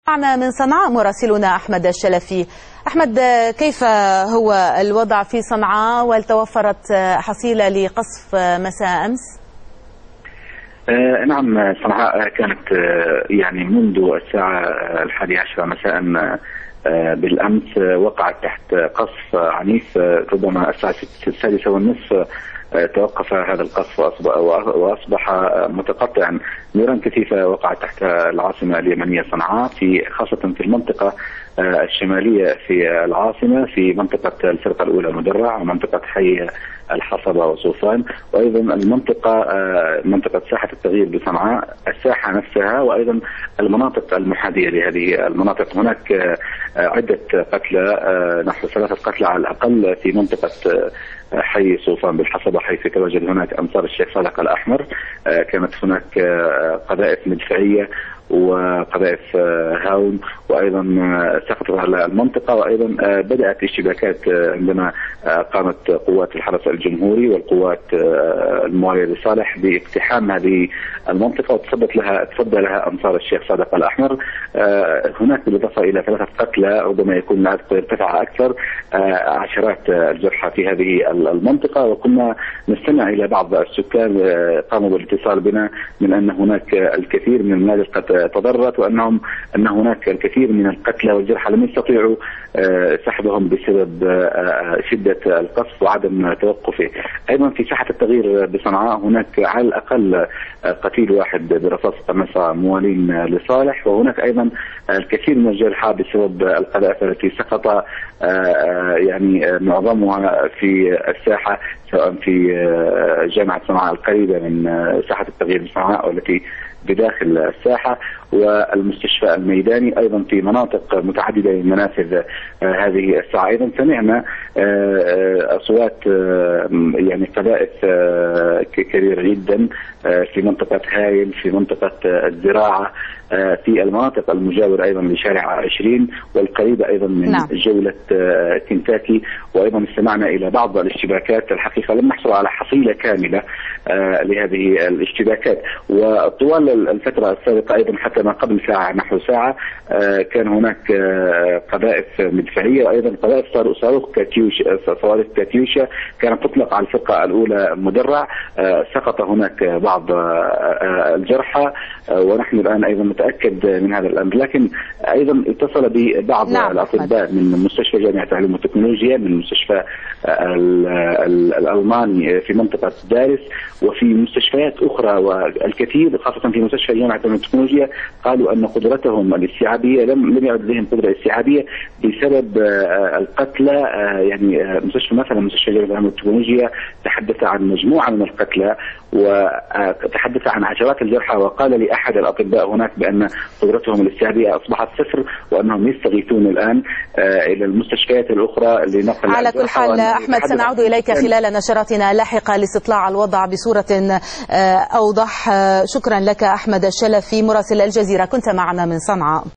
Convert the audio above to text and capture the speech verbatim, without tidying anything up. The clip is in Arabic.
معنا من صنعاء مراسلنا أحمد الشلفي. أحمد، كيف هو الوضع في صنعاء وهل توفرت حصيلة لقصف مساء أمس؟ آه نعم، صنعاء كانت آه يعني منذ الساعة الحادية عشرة مساء آه بالأمس آه وقعت تحت قصف عنيف. آه ربما الساعة السادسة والنصف توقف هذا القصف وأصبح متقطعا. نيران كثيفة وقعت تحت العاصمة اليمنية صنعاء، في خاصة في المنطقة الشمالية في العاصمة، في منطقة الفرقة الأولى مدرع ومنطقة حي الحصبة وصوفان، وأيضا المنطقة منطقة ساحة التغيير بصنعاء، الساحة نفسها، وأيضا المناطق المحاذية لهذه المناطق. هناك عدة قتلى، نحو ثلاثة قتلى على الأقل في منطقة حي صوفان بالحصبة، حيث يتواجد هناك أنصار الشيخ صادق الأحمر. كانت هناك قذائف مدفعية وقذائف هاون وأيضا سقطت على المنطقة، وأيضا بدأت اشتباكات عندما قامت قوات الحرس الجمهوري والقوات الموالية لصالح باقتحام هذه المنطقة، وتصدت لها تصدى لها أنصار الشيخ صادق الأحمر. هناك بالإضافة إلى ثلاثة قتلى، ربما يكون العدد ارتفع أكثر، عشرات الجرحى في هذه المنطقة. وكنا نستمع إلى بعض السكان قاموا بالاتصال بنا من أن هناك الكثير من المنازل قد تضررت، وأنهم أن هناك الكثير من القتلى والجرحى لم يستطيعوا سحبهم بسبب شدة القصف وعدم توقفه. أيضا في ساحة التغيير بصنعاء هناك على الأقل قتيل واحد برصاص قناصة موالين لصالح، وهناك أيضا الكثير من الجرحى بسبب القذائف التي سقط يعني معظمها في الساحة، سواء في جامعة صنعاء القريبة من ساحة التغيير بصنعاء والتي بداخل الساحة، والمستشفى الميداني أيضا في مناطق متعددة من منافذ هذه الساعة. أيضا سمعنا أصوات يعني قذائف كبيرة جدا في منطقة هايل، في منطقة الزراعة، في المناطق المجاورة أيضا لشارع عشرين والقريبة أيضا من نعم. جولة كنتاكي. وأيضا استمعنا إلى بعض الاشتباكات. الحقيقة لم نحصل على حصيلة كاملة لهذه الاشتباكات، وطوال الفترة السابقة أيضا حتى ما قبل ساعة نحو ساعة كان هناك قذائف مدفعية، وأيضا قذائف صاروخ كاتيوشا، صواريخ كاتيوشا كانت تطلق على الفرقة الأولى مدرع. سقط هناك بعض الجرحى، ونحن الآن أيضا نتأكد من هذا الأمر. لكن أيضا اتصل ببعض نعم. الأطباء من مستشفى جامعة العلوم والتكنولوجيا، من مستشفى الألماني في منطقة دارس، وفي مستشفيات أخرى، والكثير خاصة في مستشفى جامعة العلوم والتكنولوجيا قالوا أن قدرتهم الاستيعابية لم لم يعد لديهم قدرة استيعابية بسبب القتلى. يعني مستشفى مثلا مستشفى جامعة العلوم والتكنولوجيا تحدث عن مجموعة من القتلى وتحدث عن عشرات الجرحى، وقال لي أحد الأطباء هناك بأن قدرتهم الاستيعابية أصبحت صفر، وأنهم يستغيثون الآن إلى المستشفيات الأخرى لنقل. على كل حال أحمد، سنعود إليك خلال نشراتنا اللاحقة لاستطلاع الوضع بصورة أوضح. شكرا لك أحمد الشلفي مراسل الجزيرة، كنت معنا من صنعاء.